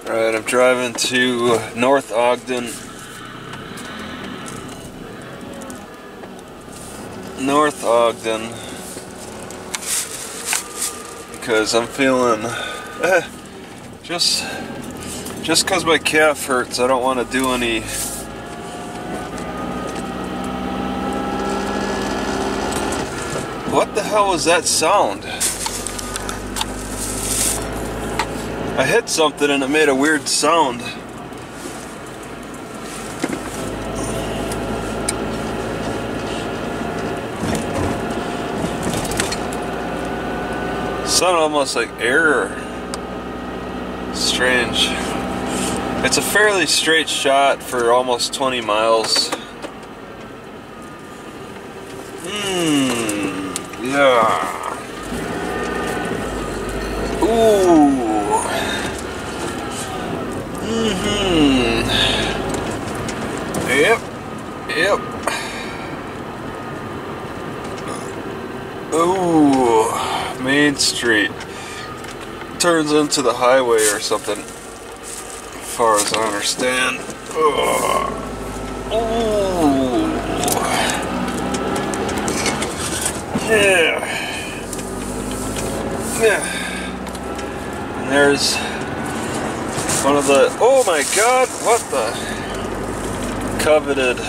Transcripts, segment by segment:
Alright, I'm driving to North Ogden. North Ogden. Because I'm feeling... just because my calf hurts, I don't want to do any... What the hell was that sound? I hit something and it made a weird sound. Sounded almost like air. Strange. It's a fairly straight shot for almost 20 miles. Yeah. Ooh. Yep. Ooh. Main Street. Turns into the highway or something, as far as I understand. Ooh. Yeah. And there's one of the, oh my god, what the coveted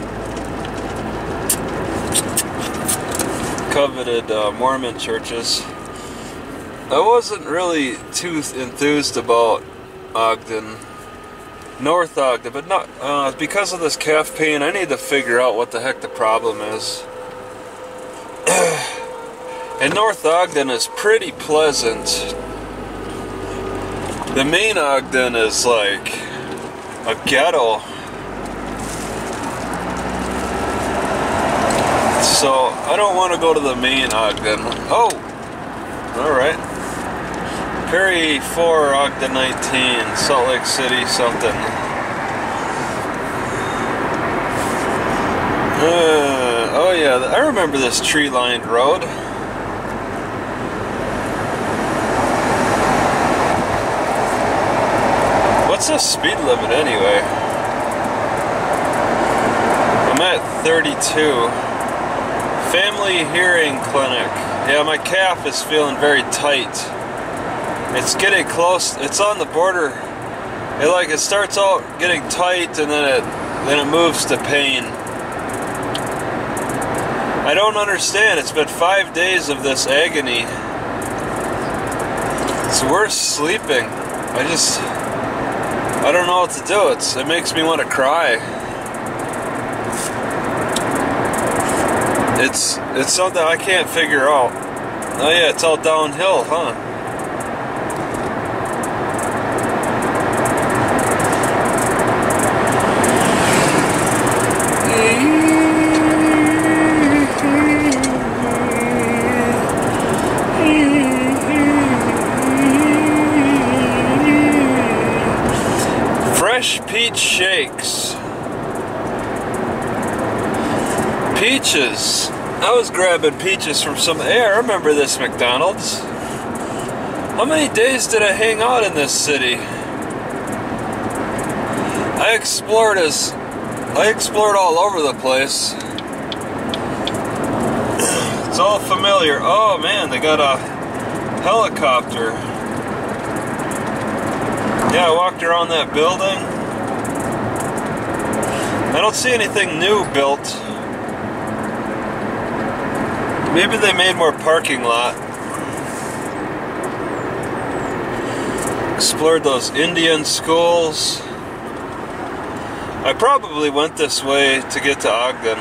Mormon churches. I wasn't really too enthused about Ogden, North Ogden, but not because of this calf pain. I need to figure out what the heck the problem is. And North Ogden is pretty pleasant. The main Ogden is like a ghetto. So I don't want to go to the main Ogden. Oh, alright. Perry 4, Ogden 19, Salt Lake City something. Oh yeah, I remember this tree-lined road. What's the speed limit anyway? I'm at 32. Family hearing clinic. Yeah, my calf is feeling very tight. It's getting close. It's on the border. It starts out getting tight and then it moves to pain. I don't understand. It's been 5 days of this agony. It's worse sleeping. I don't know what to do. It makes me want to cry. It's something I can't figure out. Oh yeah, it's all downhill, huh? Fresh peach shakes. Peaches. I was grabbing peaches from some air. I remember this McDonald's. How many days did I hang out in this city? I explored all over the place. It's all familiar. Oh man, they got a helicopter. Yeah, I walked around that building. I don't see anything new built. Maybe they made more parking lot. Explored those Indian schools. I probably went this way to get to Ogden.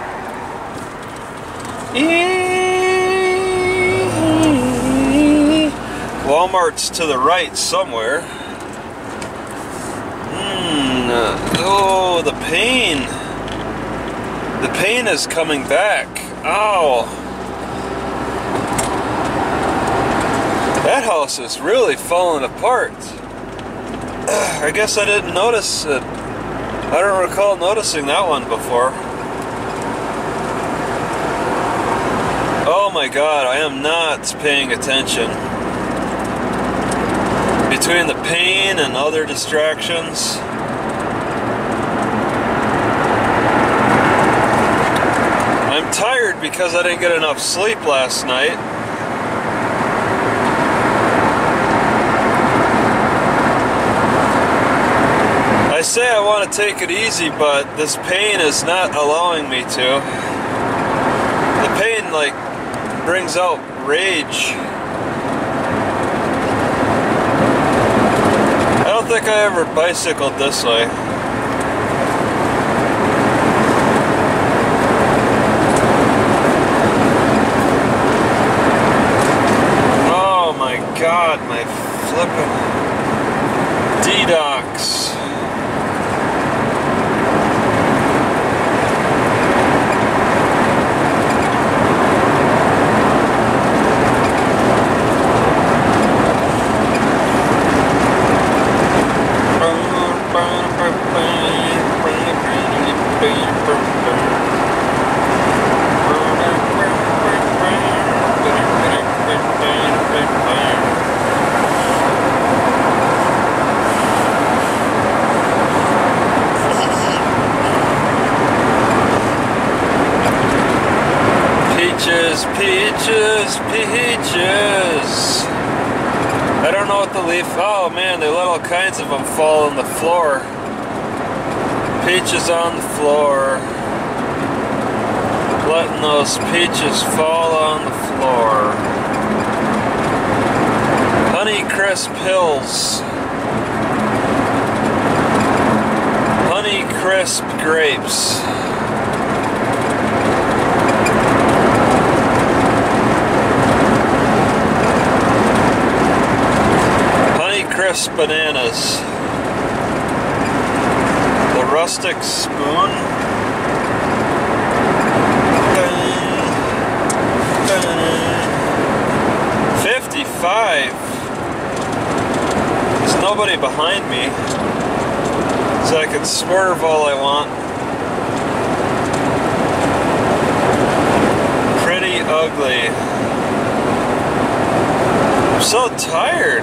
Walmart's to the right somewhere. Oh, the pain. The pain is coming back. Ow. That house is really falling apart. I guess I didn't notice it. I don't recall noticing that one before. Oh my god, I am not paying attention. between the pain and other distractions. I'm tired because I didn't get enough sleep last night. I say I want to take it easy, but this pain is not allowing me to. The pain, like, brings out rage. I don't think I ever bicycled this way. Oh my God, my flippin' D-Docs. Peaches, peaches. I don't know what the leaf. Oh man, they let all kinds of them fall on the floor. Peaches on the floor. Letting those peaches fall on the floor. Honey Crisp Hills. Honey Crisp Grapes. Crisp bananas. The rustic spoon. 55. There's nobody behind me, so I can swerve all I want. Pretty ugly. I'm so tired.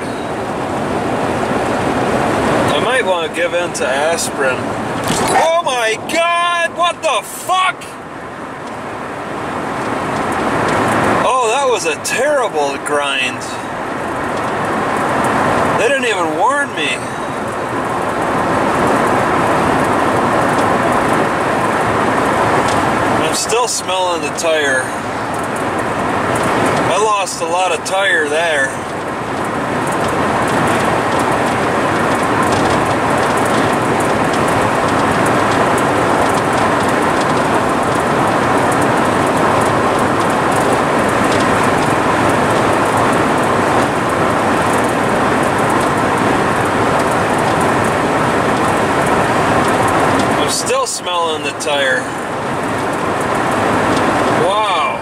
I might want to give in to aspirin. Oh my God, what the fuck? Oh, that was a terrible grind. They didn't even warn me. I'm still smelling the tire. I lost a lot of tire there. Still smelling the tire. Wow.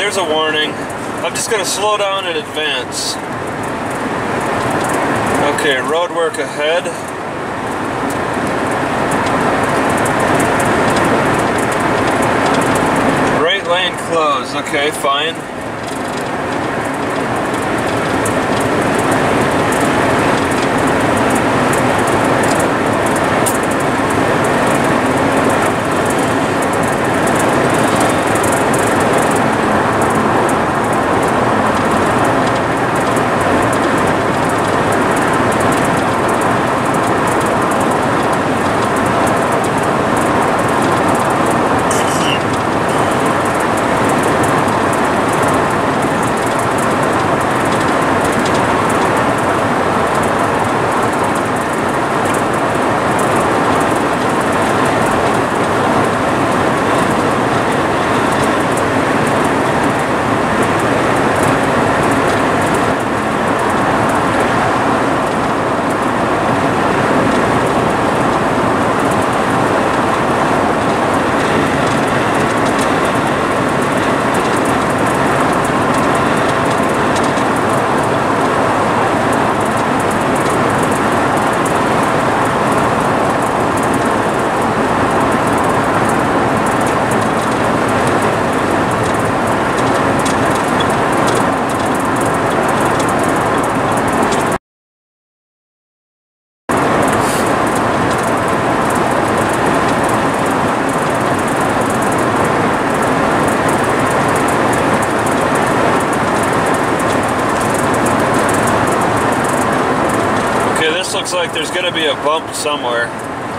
there's a warning. I'm just going to slow down in advance. Okay, road work ahead. Right lane closed. Okay, fine. Looks like there's going to be a bump somewhere.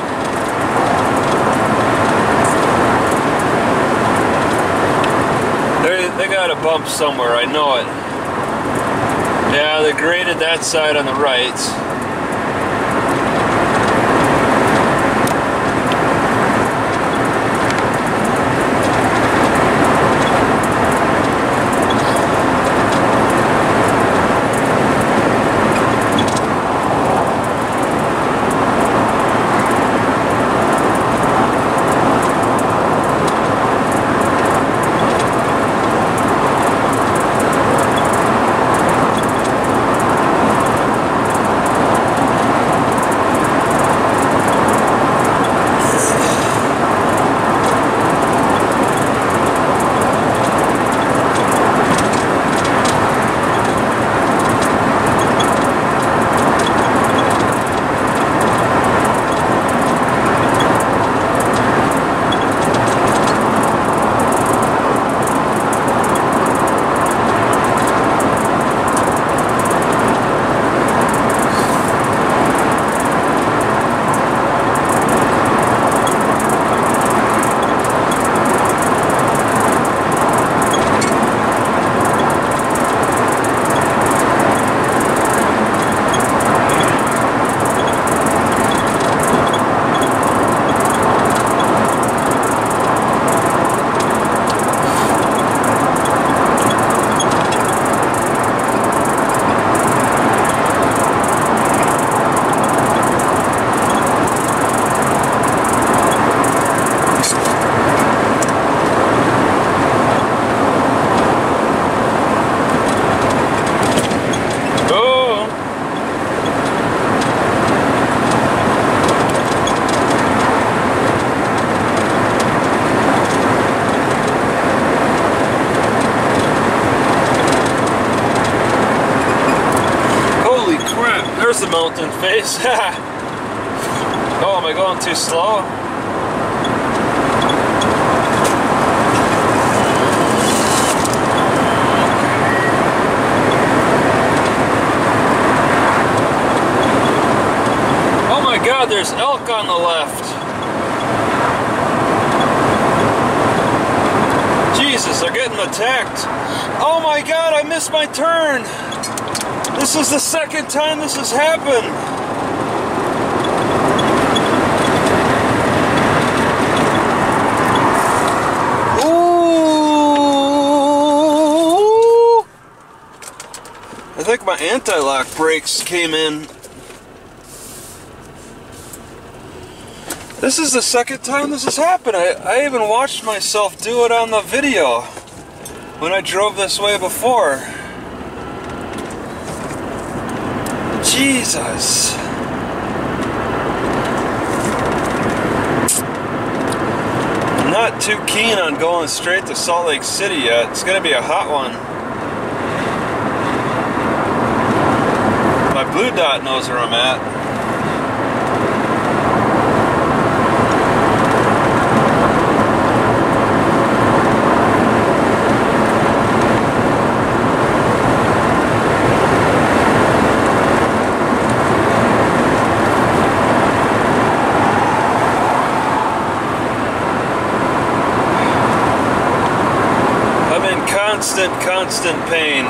They got a bump somewhere, I know it. Yeah, they graded that side on the right. There's the mountain face. Oh, am I going too slow? Oh my God, there's elk on the left. Jesus, they're getting attacked. Oh my God, I missed my turn. This is the second time this has happened. Ooh! I think my anti-lock brakes came in. This is the second time this has happened. I even watched myself do it on the video. when I drove this way before. Jesus. I'm not too keen on going straight to Salt Lake City yet. It's gonna be a hot one. My Blue Dot knows where I'm at. Constant pain.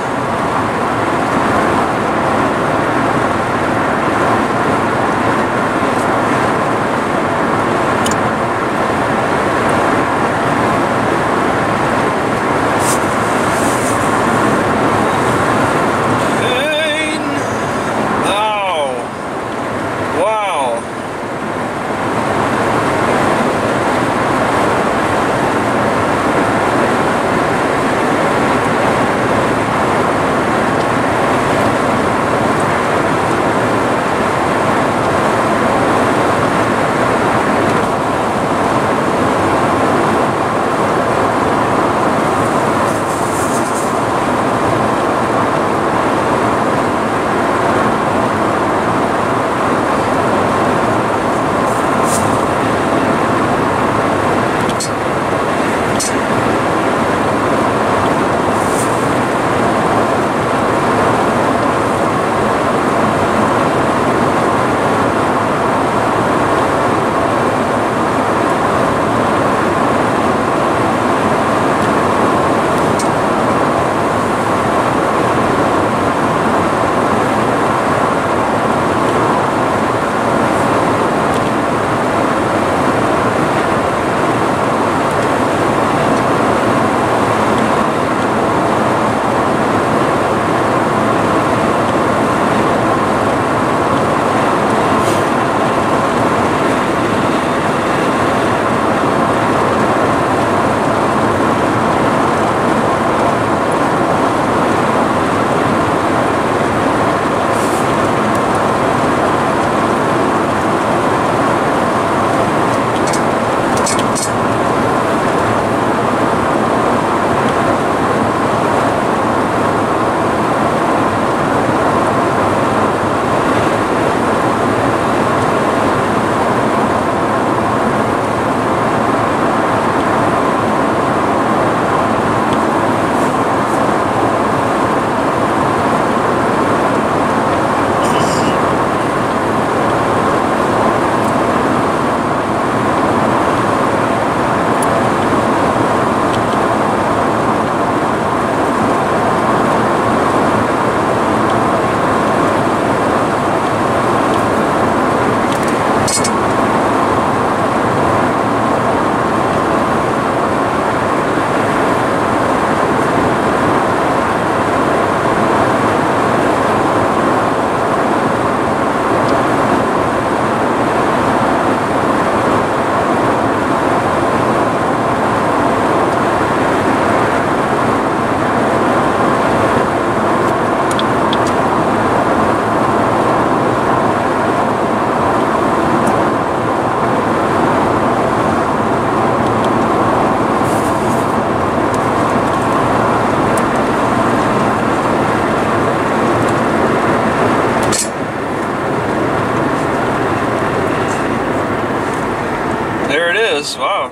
is, wow.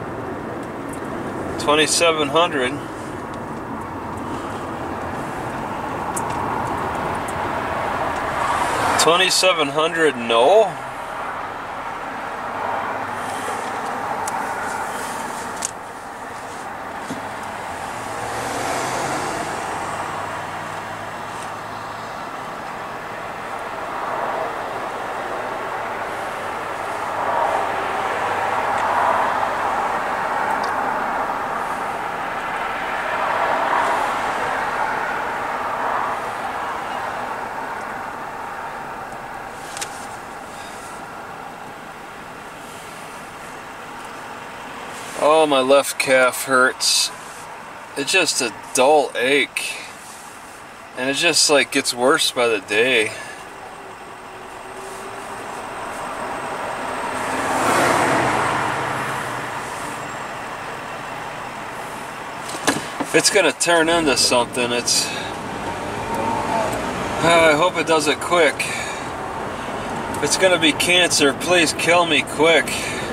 2,700. $2,700, no. Oh, my left calf hurts. It's just a dull ache. And it just like gets worse by the day. If it's gonna turn into something, it's... I hope it does it quick. If it's gonna be cancer, please kill me quick.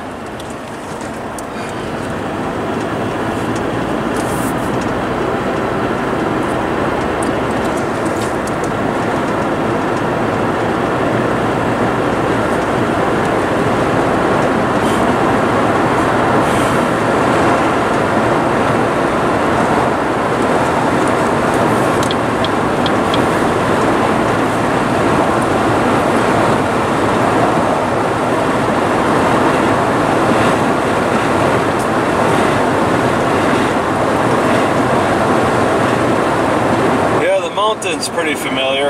Mountain's pretty familiar.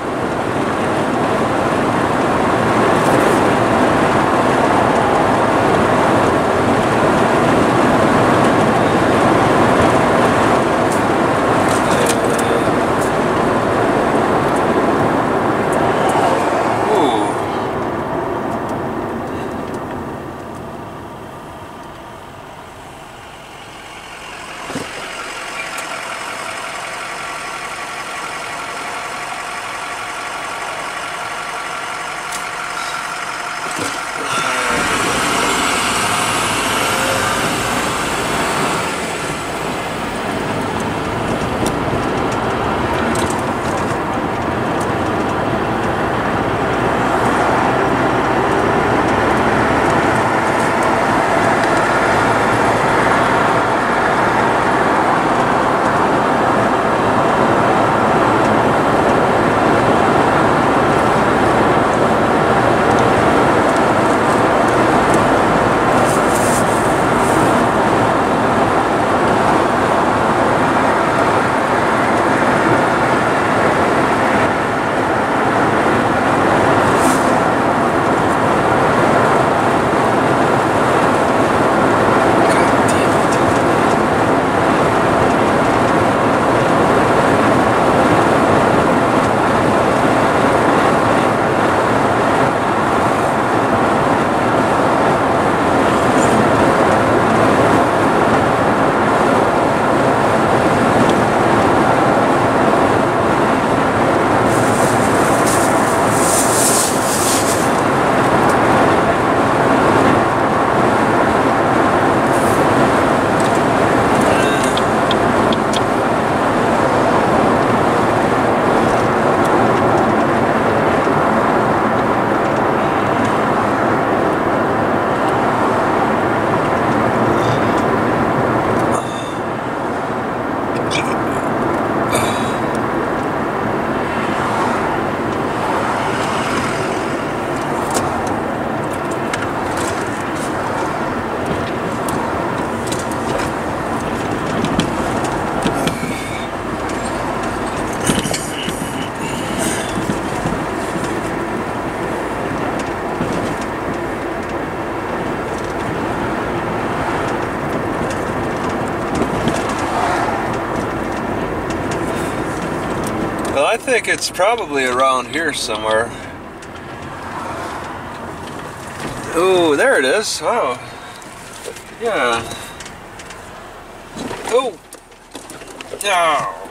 Well, I think it's probably around here somewhere. Oh, there it is. Oh, yeah. Oh, no.